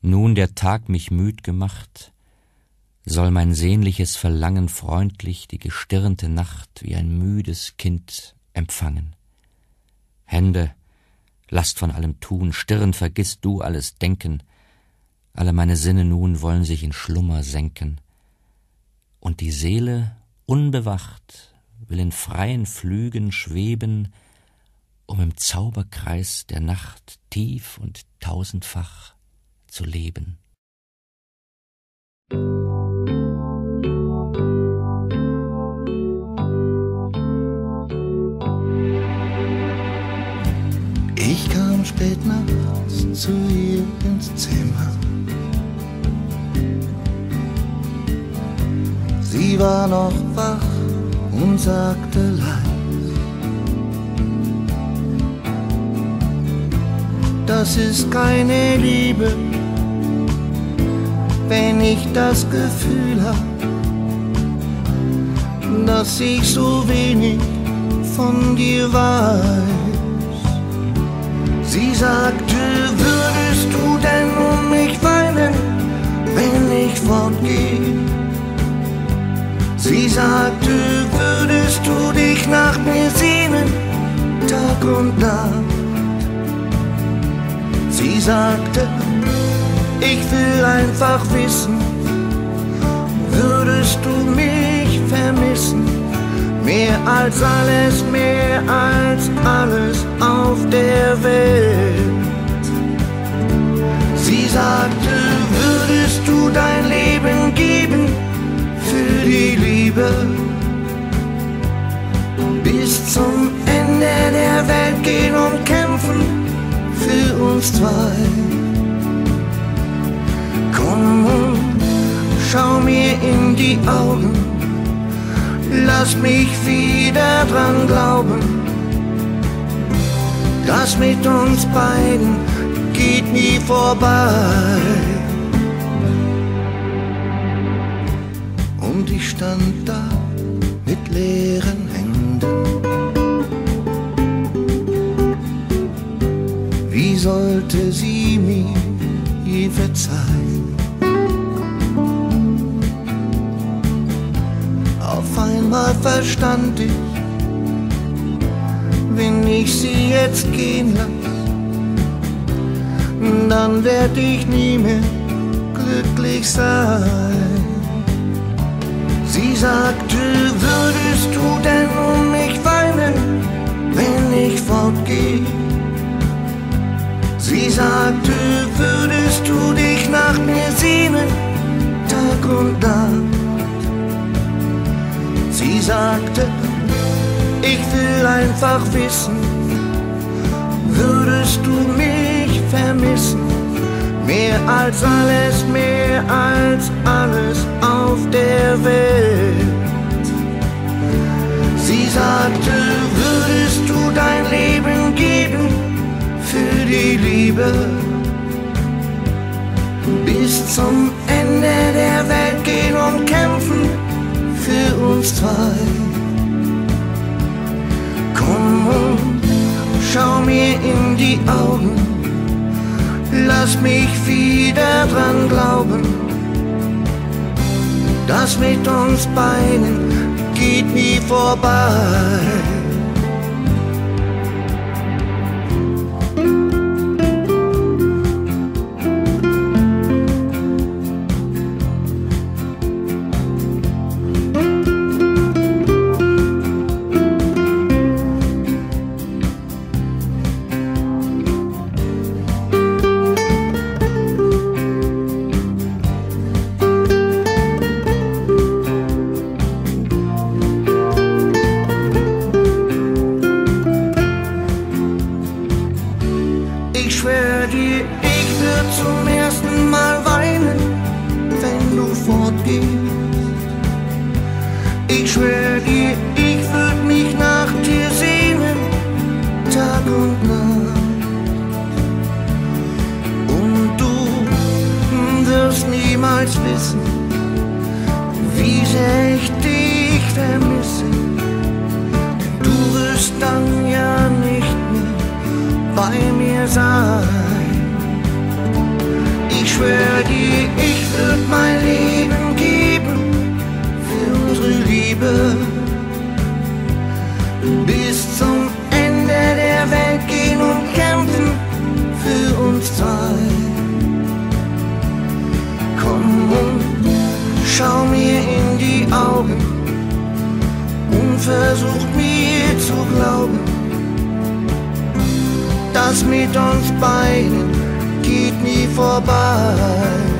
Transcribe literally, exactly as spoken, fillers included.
Nun der Tag mich müd gemacht, soll mein sehnliches Verlangen freundlich die gestirnte Nacht wie ein müdes Kind empfangen. Hände, lasst von allem Tun, Stirn, vergiss du alles Denken, alle meine Sinne nun wollen sich in Schlummer senken, und die Seele, unbewacht, will in freien Flügen schweben, um im Zauberkreis der Nacht tief und tausendfach zu leben. Ich kam spät nachts zu ihr ins Zimmer. Sie war noch wach und sagte leis: Das ist keine Liebe, wenn ich das Gefühl hab, dass ich so wenig von dir weiß. Sie sagte, würdest du denn um mich weinen, wenn ich fortgeh? Sie sagte, würdest du dich nach mir sehnen, Tag und Nacht? Sie sagte, ich will einfach wissen, würdest du mich vermissen? Mehr als alles, mehr als alles auf der Welt. Sie sagte, würdest du dein Leben geben für die Liebe? Bis zum Ende der Welt gehen und kämpfen für uns zwei. Komm und schau mir in die Augen, lass mich wieder dran glauben, das mit uns beiden geht nie vorbei. Und ich stand da mit leeren Händen. Wie sollte sie mir je verzeihen? Auf einmal verstand ich, wenn ich sie jetzt gehen lass, dann werd ich nie mehr glücklich sein. Sie sagte, würdest du denn um mich weinen, wenn ich fortgeh? Sie sagte, würdest du dich nach mir sehnen, Tag und Nacht? Sie sagte, ich will einfach wissen, würdest du mich vermissen? Mehr als alles, mehr als alles auf der Welt. Sie sagte, würdest du dein Leben geben für die Liebe? Bis zum Ende der Welt gehen und kämpfen für uns zwei. Komm und schau mir in die Augen, lass mich wieder dran glauben, das mit uns beiden geht nie vorbei. Ich schwör dir, ich würd mein Leben geben für unsere Liebe. Bis zum Ende der Welt gehen und kämpfen für uns zwei. Komm und schau mir in die Augen und versuch mir zu glauben, das mit uns beiden geht nie vorbei.